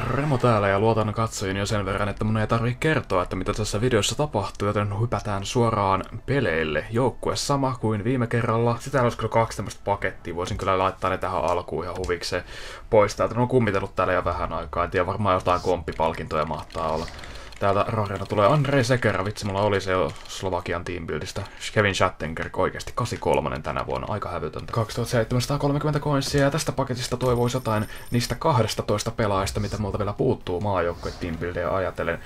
Remo täällä ja luotan katsojiin jo sen verran, että mun ei tarvii kertoa, että mitä tässä videossa tapahtuu, joten hypätään suoraan peleille. Joukkue sama kuin viime kerralla. Sitä olisi kyllä 2 tämmöistä pakettia, voisin kyllä laittaa ne tähän alkuun ihan huvikseen pois täältä. Ne on kummitellut täällä jo vähän aikaa, en tiedä, varmaan jotain komppipalkintoja mahtaa olla. Täältä Rarena tulee Andrei Sekera, vitsi mulla oli se jo Slovakian teambuildista. Kevin Schattenkirk oikeesti 83 tänä vuonna, aika hävytöntä. 2730 coinsia ja tästä paketista toivoisi jotain niistä 12 pelaajista, mitä multa vielä puuttuu maajoukkue teambuildia ajatellen.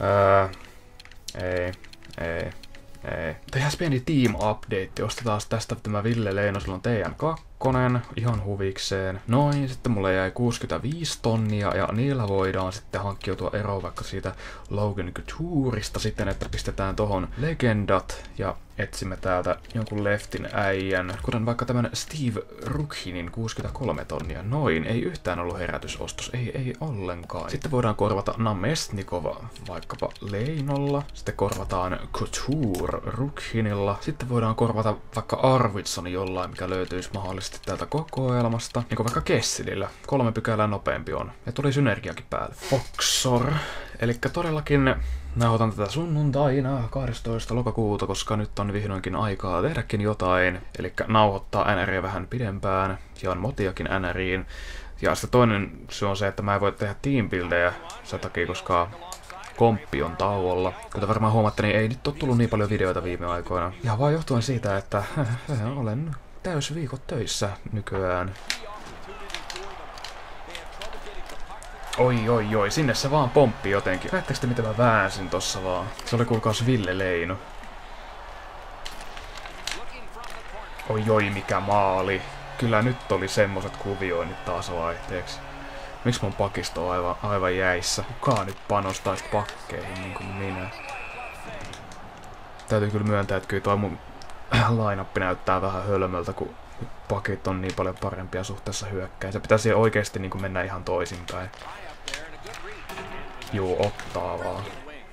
Ei. Tehdään pieni team update, ostetaan tästä tämä Ville Leino, sillä on TN2, ihan huvikseen. Noin, sitten mulle jäi 65 tonnia ja niillä voidaan sitten hankkiutua eroon vaikka siitä Logan Coutureista sitten, että pistetään tohon legendat ja etsimme täältä jonkun leftin äijän, kuten vaikka tämän Steve Rukhinin 63 tonnia. Noin, ei yhtään ollut herätysostos, ei ollenkaan. Sitten voidaan korvata Namestnikova vaikkapa Leinolla, sitten korvataan Couture Rukhinilla, sitten voidaan korvata vaikka Arvidsson jollain, mikä löytyisi mahdollisesti täältä kokoelmasta, niin kuin vaikka Kessilillä. 3 pykälää nopeampi on. Ja tuli synergiakin päälle. Oxor. Elikkä todellakin nauhoitan tätä sunnuntaina 12. lokakuuta, koska nyt on vihdoinkin aikaa tehdäkin jotain. Elikkä nauhoittaa NRiä vähän pidempään. Ja on motiakin NRiin. Ja sitten toinen syy on se, että mä en voi tehdä teambuildejä sen takia, koska komppi on tauolla. Kuten varmaan huomatte, niin ei nyt ole tullut niin paljon videoita viime aikoina. Ja vaan johtuen siitä, että olen täysviikot töissä nykyään. Oi, sinne se vaan pomppi jotenkin. Näettekö te mitä mä väänsin tossa vaan? Se oli kuulkaas Ville Leino. Oi, mikä maali. Kyllä nyt oli semmoset kuvioinnit taas vaihteeksi. Miksi mun pakisto on aivan jäissä? Kukaan nyt panostaisi pakkeihin niin kuin minä? Täytyy kyllä myöntää, että kyllä toi mun line-up näyttää vähän hölmöltä, kun pakit on niin paljon parempia suhteessa hyökkäin. Se pitäisi oikeesti niin kuin mennä ihan toisinpäin. Juu, ottaa vaan.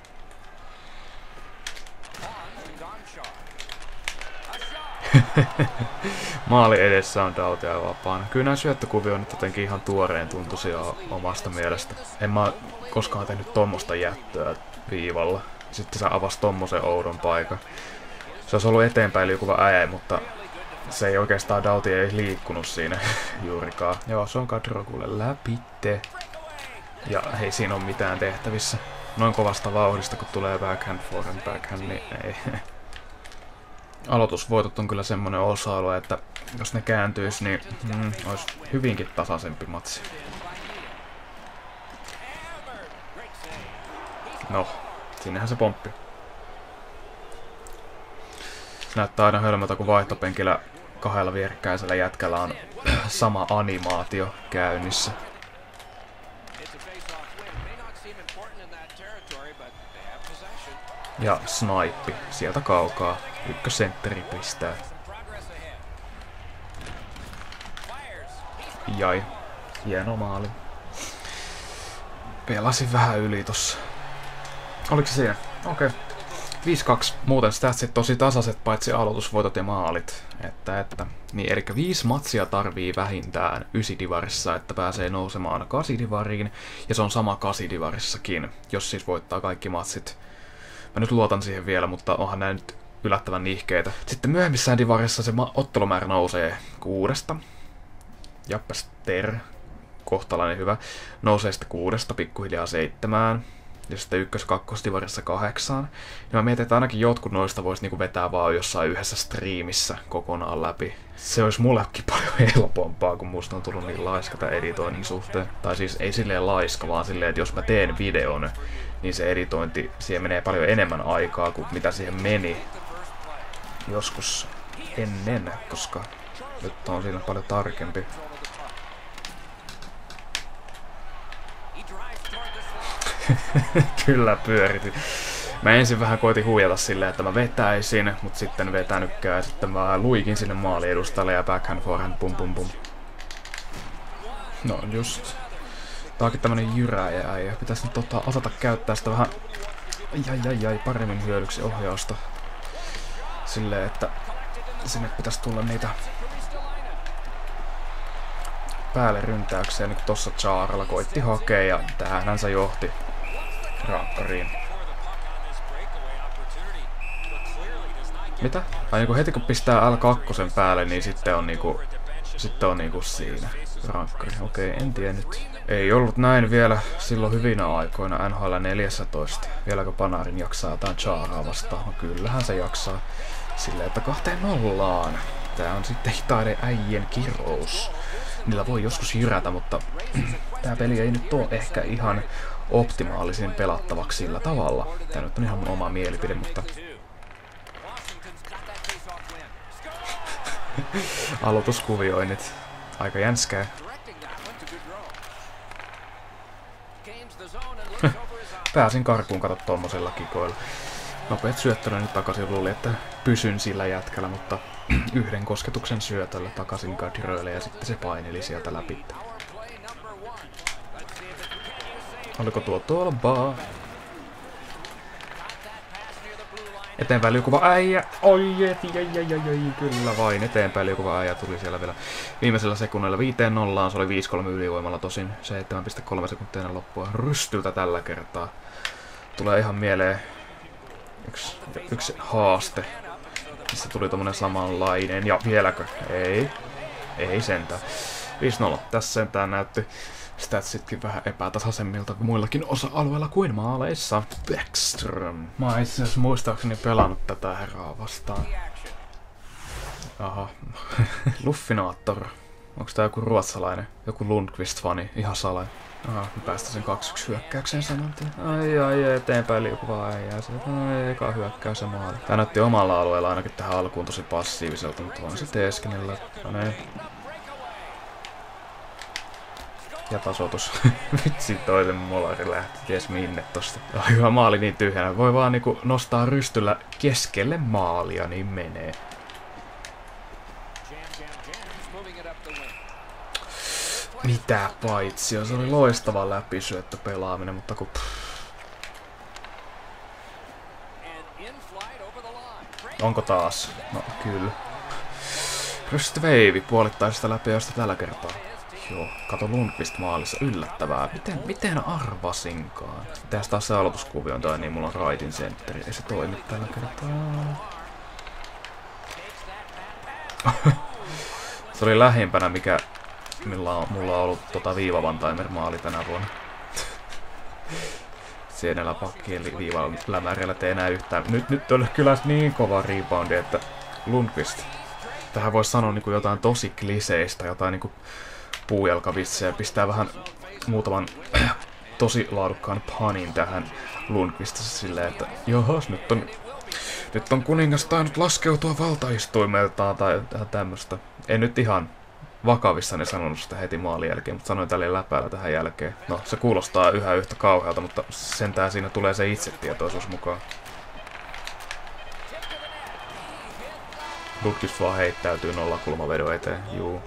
Maali edessä on Dautia vapaana. Kyllä nämä syöttökuvio on nyt jotenkin ihan tuoreen tuntuisia omasta mielestä. En mä koskaan tehnyt tommosta jättöä viivalla. Sitten se avasi tommosen oudon paikan. Se olisi ollut eteenpäin liukuva äijä, mutta se ei oikeastaan Dauti ei liikkunut siinä juurikaan. Joo, se on Kadrokulle läpitte. Ja ei siinä ole mitään tehtävissä. Noin kovasta vauhdista, kun tulee backhand, forehand, backhand, niin ei. Aloitusvoitot on kyllä semmonen osa-alue, että jos ne kääntyis, niin olisi hyvinkin tasaisempi matsi. No, sinnehän se pomppi. Se näyttää aina hölmöltä, kun vaihtopenkillä 2 vierekkäisellä jätkällä on sama animaatio käynnissä. Ja snaippi sieltä kaukaa. Ykkösentteri pistää. Jai. Hieno maali. Pelasin vähän yli tossa. Oliko se siinä? Okei. 5-2. Muuten statsit tosi tasaiset, paitsi aloitusvoitot ja maalit. Niin, eli 5 matsia tarvii vähintään 9 divarissa, että pääsee nousemaan 8 divariin. Ja se on sama 8 divarissakin, jos siis voittaa kaikki matsit. Mä nyt luotan siihen vielä, mutta onhan nää nyt yllättävän nihkeitä. Sitten myöhemmissään divarissa se ottelumäärä nousee 6. Jappas ter. Kohtalainen hyvä. Nousee sitten 6 pikkuhiljaa 7. Ja sitten 1-2 divarissa 8. Ja mä mietin, että ainakin jotkut noista vois niinku vetää vaan jossain yhdessä striimissä kokonaan läpi. Se olisi mullekin paljon helpompaa, kun musta on tullut niin laiska tän editoinnin suhteen. Tai siis ei silleen laiska, vaan silleen, että jos mä teen videon, niin se editointi, siihen menee paljon enemmän aikaa kuin mitä siihen meni joskus ennen, koska nyt on siinä paljon tarkempi. Kyllä pyöritin. Mä ensin vähän koitin huijata silleen, että mä vetäisin, mut sitten vetänytkään ja sitten mä luikin sinne maali edustalle ja backhand forehand pum. No just. Tää onkin tämmönen jyräjä äijä. Pitäis nyt osata käyttää sitä vähän paremmin hyödyksi ohjausta. Silleen, että sinne pitäis tulla niitä päälle ryntäykseen, niin kuin tossa Charalla koitti hakea, ja tähän se johti rankkariin. Mitä? Ai niinku heti kun pistää L2 päälle, niin sitten on niinku siinä rankkari. Okei, en tiennyt. Ei ollut näin vielä silloin hyvinä aikoina NHL 14. Vieläkö Panarin jaksaa jotain Charaa vastaan? No kyllähän se jaksaa. Silleen, että 2-0. Tää on sitten hitaiden äijien kirous. Niillä voi joskus jyrätä, mutta tää peli ei nyt oo ehkä ihan optimaalisin pelattavaksi sillä tavalla. Tää nyt on ihan mun oma mielipide, mutta aloituskuvioinnit. Aika jänskää. Pääsin karkuun kato tommosella kikoilla. Nopeet syöttönä nyt takaisin, luulin, että pysyn sillä jätkällä, mutta yhden kosketuksen syötöllä takaisin Gadröille ja sitten se paineli sieltä läpi. Oliko tuo tolbaa? Eteenpäin liukuva äijä. Oi, kyllä vain. Eteenpäin liukuva äijä tuli siellä vielä viimeisellä sekunnilla 5-0. Se oli 5-3 ylivoimalla tosin 7,3 sekuntia loppua rystyltä tällä kertaa. Tulee ihan mieleen yksi haaste, missä tuli tommonen samanlainen. Ja vieläkö? Ei sentään. 5-0. Tässä sentään näytti statsitkin vähän epätasaisemmilta muillakin osa-alueilla kuin maaleissa. Backstrom. Mä oon itse asiassa muistaakseni pelannut tätä herraa vastaan. Aha. Luffinaattor. Onks tää joku ruotsalainen? Joku Lundqvist-fani? Ihan salainen. Aha, mä päästä sen 2-1 hyökkäykseen saman tien. Ai, eteenpäin liukuvaa äijää sieltä. Ai, eka hyökkäys ja maali. Tää näytti omalla alueella ainakin tähän alkuun tosi passiiviselta, mutta on se teeskennellä. No niin. Ja tasoitus. Vitsi, toisen molari lähti ties minne tosta. Oh, hyvä maali niin tyhjänä. Voi vaan niinku nostaa rystyllä keskelle maalia, niin menee. Mitä paitsi? Se oli loistava läpisyöttö pelaaminen, mutta kun onko taas? No kyllä. Rystveivi puolittaisesta läpiöstä tällä kertaa. Joo, kato Lundqvist maalissa, yllättävää. Miten arvasinkaan? Tehdään taas se aloituskuvio on toi, niin mulla on raitin sentteri. Ei se toimi tällä kertaa. Se oli lähimpänä, mulla on ollut viivavantimer maali tänä vuonna. Sienellä pakkien viivalämärillä tee enää yhtään. Nyt on kyllä niin kova reboundi, että Lundqvist. Tähän voisi sanoa niin kuin jotain tosi kliseistä, jotain niin kuin puujalkavitsejä. Pistää vähän muutaman tosi laadukkaan panin tähän Lundqvistissa silleen, että johos, nyt on kuningas tainnut laskeutua valtaistuimeltaan tai tämmöstä. En nyt ihan vakavissani sanonut sitä heti maalin jälkeen, mutta sanoin tälleen läpäällä tähän jälkeen. No, se kuulostaa yhä yhtä kauhealta, mutta sentään siinä tulee se itsetietoisuus mukaan. Lundqvist vaan heittäytyy nollakulmavedon eteen, juu.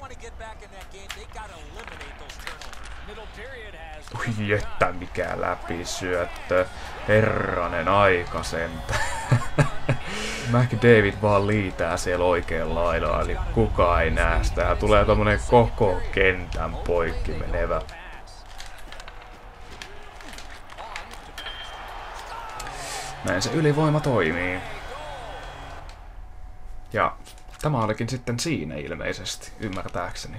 Ui, että mikä läpisyöttö. Herranen aika sentä. McDavid vaan liitää siellä oikealla laidalla, eli kukaan ei näe sitä. Ja tulee tommonen koko kentän poikki menevä. Näin se ylivoima toimii. Ja tämä olikin sitten siinä ilmeisesti, ymmärtääkseni.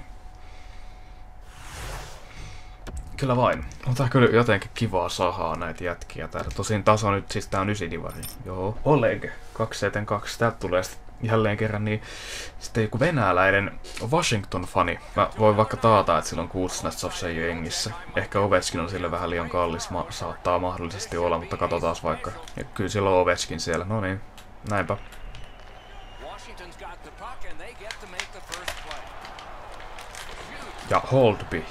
Kyllä vain. On tää kyllä jotenkin kivaa sahaa näitä jätkiä täällä. Tosin taso nyt, siis tää on 9 divari. Joo. Oleg 272. Täältä tulee sitten jälleen kerran niin sitten joku venäläinen Washington-fani. Mä voin vaikka taata, että sillä on Kuznetsov se jengissä. Ehkä Ovechkin on sille vähän liian kallis. Saattaa mahdollisesti olla, mutta katsotaan vaikka. Ja kyllä sillä on Ovechkin siellä. No niin, näinpä. Ja Holdby.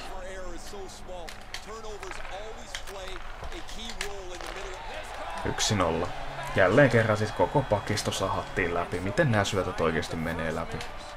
1-0. Jälleen kerran siis koko pakisto sahattiin läpi. Miten nämä syötöt oikeesti menee läpi?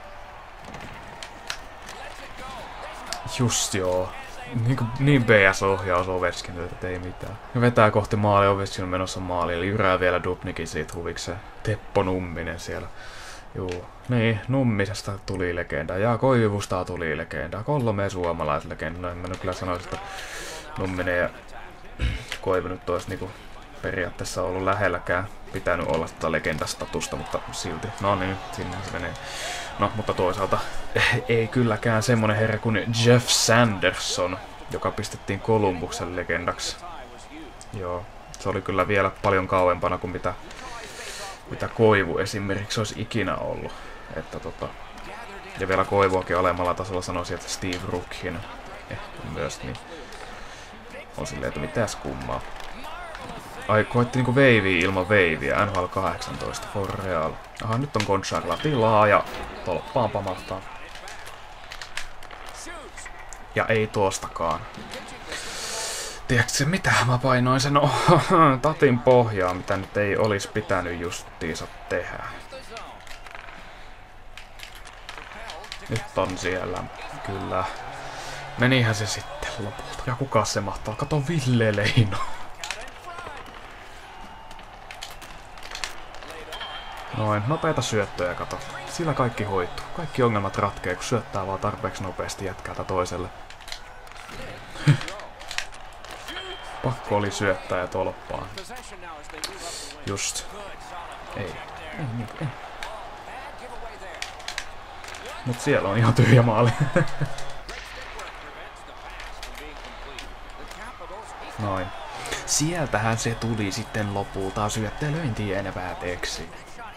Just joo. Niin BS-ohjaus Ovechkin, että ei mitään. Vetää kohti maali, Ovechkin on menossa maaliin. Eli jyrää vielä Dubnikin siitä huvikseen. Teppo Numminen siellä Juu, niin, Nummisesta tuli legenda ja Koivusta tuli legenda. 3 suomalaislegendaa. En mä nyt kyllä sanoisi, että Numminen ja Koivu nyt olisi niinku periaatteessa ollut lähelläkään pitänyt olla sitä legendastatusta, mutta silti. No niin, sinne se menee. No, mutta toisaalta ei kylläkään semmonen herra kuin Jeff Sanderson, joka pistettiin Columbuksen legendaksi. Joo, se oli kyllä vielä paljon kauempana kuin mitä Koivu esimerkiksi olisi ikinä ollut. Että ja vielä Koivuakin alemmalla tasolla sanoisin, että Steve Rookin myös, niin on silleen, että mitäs kummaa. Ai, koitti niinku veiviä ilman veiviä, NHL 18, for real. Aha, nyt on Gonzagalla tilaa ja tolppaan pamahtaa. Ja ei tuostakaan. Tiedätkö mitä mä painoin sen tatin pohjaa, mitä nyt ei olisi pitänyt justiinsa tehdä. Nyt on siellä, kyllä. Menihän se sitten lopulta. Ja kuka se mahtaa? Kato Ville Leino. Noin, nopeita syöttöjä, kato. Sillä kaikki hoituu. Kaikki ongelmat ratkee, kun syöttää vaan tarpeeksi nopeasti jätkältä toiselle. Pakko oli syöttää ja tolppaan. Just. Ei. Mut siellä on ihan tyhjä maali. Noin. Sieltähän se tuli sitten lopulta syöttelöintien päätteeksi.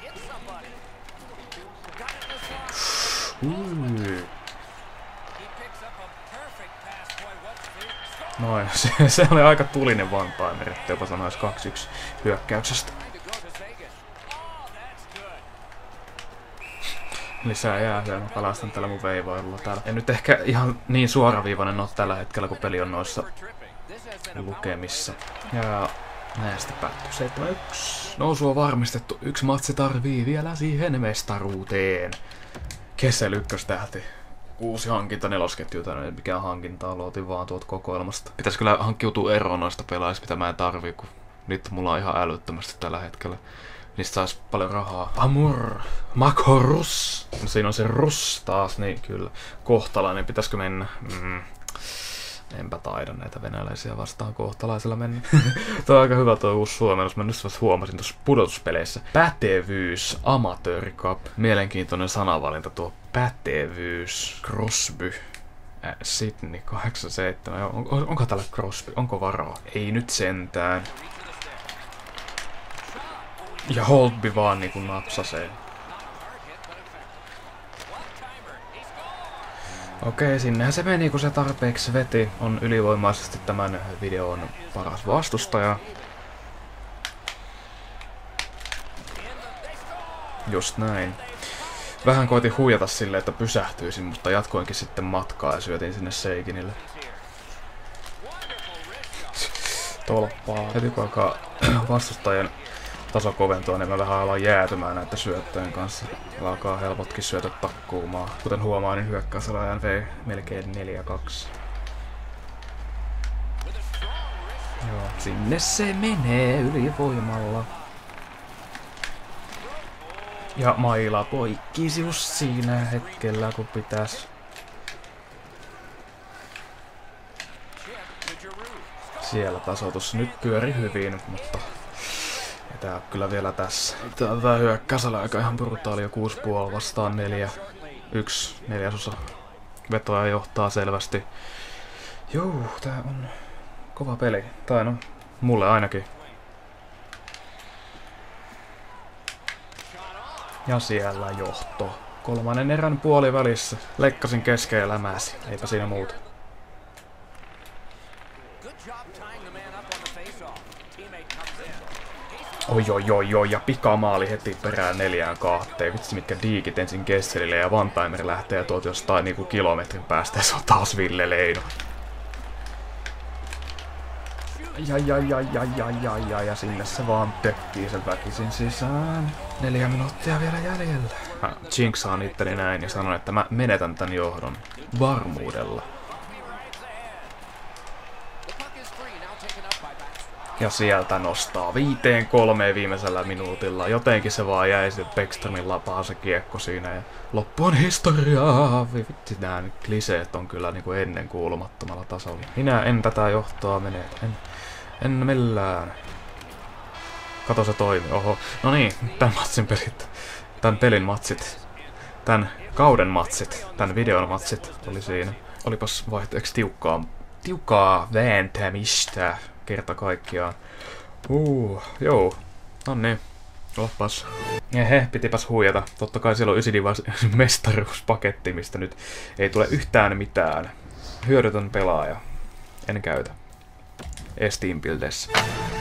Noin, se oli aika tulinen one-timer, että jopa sanois 2-1 hyökkäyksestä. Lisää jäähyä, mä pelastan tällä mun veivailulla täällä. En nyt ehkä ihan niin suoraviivainen ole tällä hetkellä, kun peli on noissa lukemissa. Ja näistä päättyy 7-1. Nousu on varmistettu. 1 matsi tarvii vielä siihen mestaruuteen. Kessel 1 tähti. Uusi hankinta 4-ketjuta, ei mikään hankinta, aloitin vaan tuolta kokoelmasta. Pitäis kyllä hankkiutua eroon noista pelaajista, mitä mä en tarvii, kun niitä mulla on ihan älyttömästi tällä hetkellä. Niistä sais paljon rahaa. Amur! Makorus! No siinä on se Rus taas, niin kyllä. Kohtalainen, pitäisikö mennä? Enpä taida näitä venäläisiä vastaan kohtalaisella mennä. Tuo on aika hyvä tuo uusi suomennus. Mä nyt vasta huomasin tuossa pudotuspeleissä. Pätevyys, Amateur Cup. Mielenkiintoinen sanavalinta tuo pätevyys. Crosby. Sydney 87. Onko täällä Crosby? Onko varaa? Ei nyt sentään. Ja Holtby vaan niinku napsasee. Okei, sinnehän se meni, kun se tarpeeksi veti. On ylivoimaisesti tämän videon paras vastustaja. Just näin. Vähän koitin huijata silleen, että pysähtyisin, mutta jatkoinkin sitten matkaa ja syötin sinne Seikinille. Tolppaa. Heti kun alkaa vastustajien taso koventua, niin mä vähän alan jäätymään näiden syöttöjen kanssa. Alkaa helpotkin syötöt takkuumaan. Kuten huomaa, niin hyökkäysajan vei melkein 4-2. Joo, sinne se menee ylivoimalla. Ja maila poikkisi just siinä hetkellä, kun pitäis. Siellä tasoitus nyt pyöri hyvin, mutta ei tää kyllä vielä tässä. Tää hyökkäysala aika ihan brutaali, jo 6,5 vastaan 4. 1/4 vetoja johtaa selvästi. Joo, tää on kova peli. Tai no, mulle ainakin. Ja siellä johto. 3. erän puolivälissä. Leikkasin kesken ja lämäsi. Eipä siinä muuta. Oi, ja pikamaali heti perään 4-2. Vitsi mitkä diikit ensin Kesselille ja one-timer lähtee tuolta jostain niinku kilometrin päästä ja se on taas Ville Leino. Ja sinne se vaan tökkii sen väkisin sisään. 4 minuuttia vielä jäljellä. Mä jinxaan itteni näin ja sanon, että mä menetän tän johdon varmuudella. Ja sieltä nostaa 5-3 viimeisellä minuutilla. Jotenkin se vaan jäi sitten Beckströmin lapaan se kiekko siinä. Ja loppu on historiaa. Vitsi, nää kliseet on kyllä niinku ennen kuulumattomalla tasolla. Minä en tätä johtoa mene. En millään. Kato, se toimi. Oho. No niin, tän pelin matsit. Tän kauden matsit. Tän videon matsit oli siinä. Olipas vaihteeksi tiukkaa vääntämistä kerta kaikkiaan. Joo. No niin. Loppas. Pitipäs huijata. Totta kai siellä on 9 mestaruuspaketti, mistä nyt ei tule mitään. Hyödytön pelaaja. En käytä. Steam Buildessa.